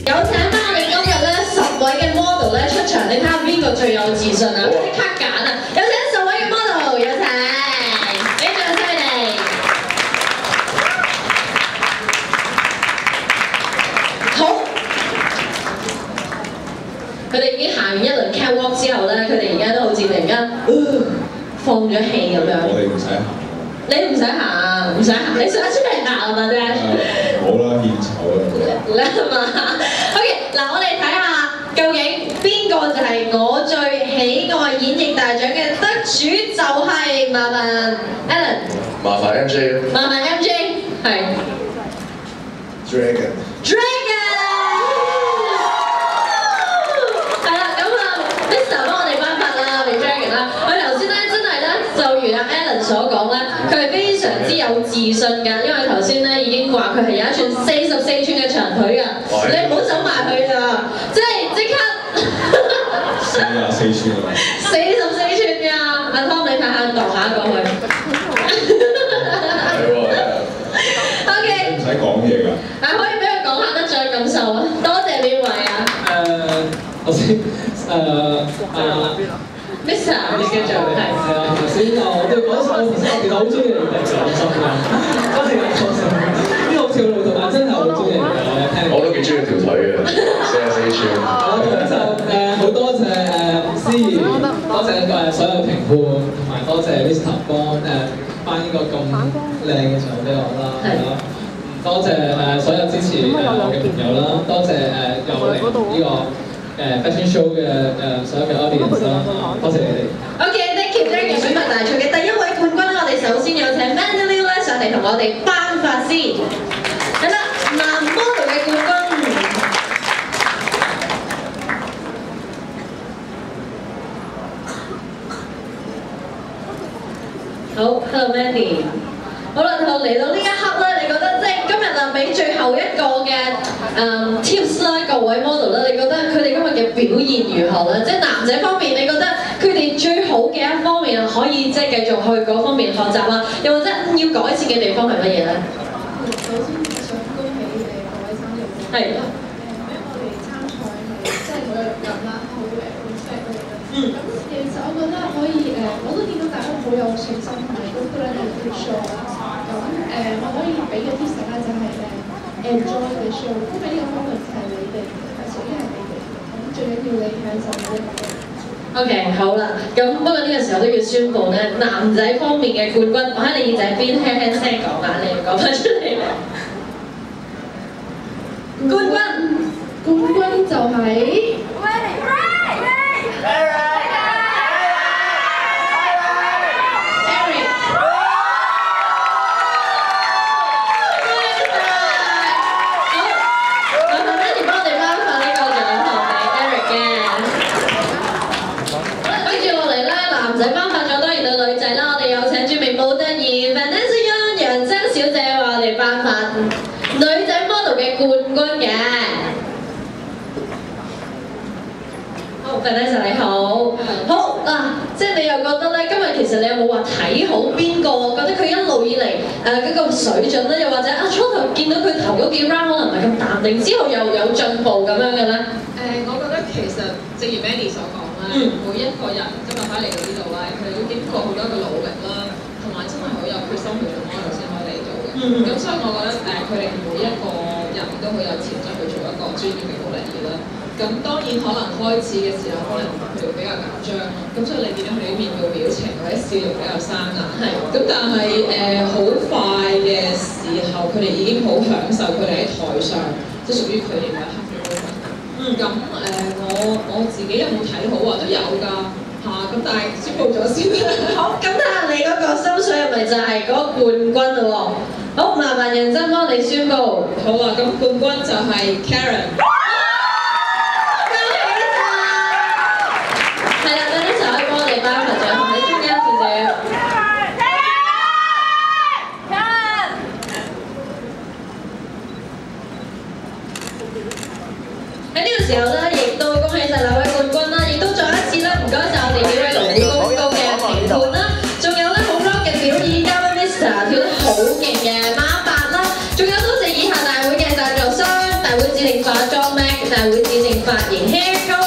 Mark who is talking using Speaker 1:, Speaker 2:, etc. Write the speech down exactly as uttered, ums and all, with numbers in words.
Speaker 1: 有請翻我哋今日咧十位嘅 model 咧出場，你睇下邊個最有自信啊！即刻揀啊！有請十位嘅 model， 有請，俾掌聲佢哋。好，佢哋已經行完一輪 catwalk 之後咧，佢哋而家都好似突然間、呃、放咗氣咁樣。
Speaker 2: 我哋唔使行。
Speaker 1: 你唔使行，唔使行，你想出嚟行啊嘛啫。
Speaker 2: 好啦，獻醜啦。
Speaker 1: 你係嘛 ？OK， 嗱，我哋睇下究竟邊個就係我最喜愛演繹大獎嘅得主，就係麻煩 Alan。
Speaker 3: 麻煩 M J。
Speaker 1: 麻煩 M J， 係。
Speaker 3: Dragon。
Speaker 1: Dragon。係啦，咁啊 ，Mister 幫我哋頒發啦，我哋 Dragon 啦。佢頭先咧真係咧，就如阿 Alan 所講咧，佢係非常之有自信㗎，因為頭先咧已經話佢係有一串四十四寸嘅長腿㗎，你唔好走埋去啊！即係即刻
Speaker 2: 四十四寸啊！
Speaker 1: 四十四寸㗎，阿 Tom 你睇下度下過去。
Speaker 2: 係喎。
Speaker 1: OK。
Speaker 2: 唔使講嘢㗎。
Speaker 1: 啊，可以俾佢講下得再感受啊！多謝邊位啊？
Speaker 4: 誒，頭先誒啊。
Speaker 1: Mister 你繼續係。
Speaker 4: 係啊，頭先我對嗰首頭先我其實好中意你哋嘅歌聲㗎，真係有歌聲，呢個跳路同埋真係好中意你哋，我聽。
Speaker 3: 我都幾中意條腿嘅，四十四寸。
Speaker 4: 咁就誒好多謝誒思怡，多謝誒所有評判，同埋多謝 Mister 幫誒頒呢個咁靚嘅獎俾我啦，係啦。多謝誒所有支持誒我嘅朋友啦，多謝誒又嚟呢個。誒 fashion show 嘅誒所有嘅 audience 啦，多謝你哋。
Speaker 1: OK，thank you，Dragon 選拔大賽嘅第一位冠軍咧，我哋首先有請 Mandy Liu 咧上嚟同我哋頒發先。係啦，男 model 嘅冠軍。好 ，Hello Mandy。好啦，就嚟到呢一刻咧，你覺得即係今日啊，俾最後一個嘅誒 tips 啦，各位 model 啦，你覺得佢哋今日嘅表現如何咧？即係男仔方面，你覺得佢哋最好嘅一方面可以即係繼續去嗰方面學習啦，又或者要改善嘅地方係乜嘢咧？
Speaker 5: 首先想恭喜誒各位參與者，
Speaker 1: 係。
Speaker 5: 誒因為我哋參賽係即係好有勇敢啦，好誒 respect 佢哋啦。
Speaker 1: 嗯。
Speaker 5: 咁其實我覺得可以誒，我都見到大家好有信心同埋都 put in a good show 啦。咁誒，我可以俾嘅 tips 咧就係誒 enjoy the show，因為呢個 moment 係你哋，係屬於係你哋。咁最緊要你享受每一個。
Speaker 1: OK， 好啦，咁不過呢個時候都要宣佈咧，男仔方面嘅冠軍，我喺你耳仔邊輕輕聲講啊，你要講翻出嚟。冠軍，
Speaker 5: 冠軍就係。
Speaker 1: 女仔 model 嘅冠軍嘅，好 ，Vanessa 你好，好嗱，即係你又覺得咧，今日其實你有冇話睇好邊個？覺得佢一路以嚟誒嗰個水準咧，又或者啊初頭見到佢頭嗰幾 round 可能唔係咁淡定，之後又有進步咁樣嘅咧？誒、
Speaker 6: 呃，我覺得其實正如 Mandy 所講啦，嗯、每一個人今日可以嚟到呢度咧，佢都經過好多嘅努力啦，同埋真係好有決心去做 model 先可以嚟到嘅。咁、嗯、所以我覺得誒，佢、呃、哋每一個人都好有潛質去做一個專業嘅模特兒啦。咁當然可能開始嘅時候，可能佢哋會比較緊張啦。咁所以你見到佢哋啲面部表情或者笑容比較生硬。係。咁但係誒好快嘅時候，佢哋已經好享受佢哋喺台上，即係屬於佢哋嘅黑嘅部分。嗯。咁誒、呃，我我自己有冇睇好啊？都有㗎嚇。咁、啊、但係宣佈咗先啦。
Speaker 1: 好，咁睇下你嗰個心水係咪就係嗰個冠軍咯喎？好，麻煩認真幫你宣佈。
Speaker 6: 好啊，咁冠軍就係 Karen。
Speaker 1: 係啦，嗰啲時候可以幫我哋頒發獎項，你中間少少。喺呢個時候咧，亦都恭喜晒兩位冠軍啦，亦都再一次咧，唔該晒我哋幾位勞苦功高嘅評判啦，仲有咧好 rock 嘅表演嘉賓 Mister 跳得好勁嘅馬伯啦，仲有多謝以下大會嘅贊助商，大會指定化妝 Mac。 大會致敬髮型 Hair Go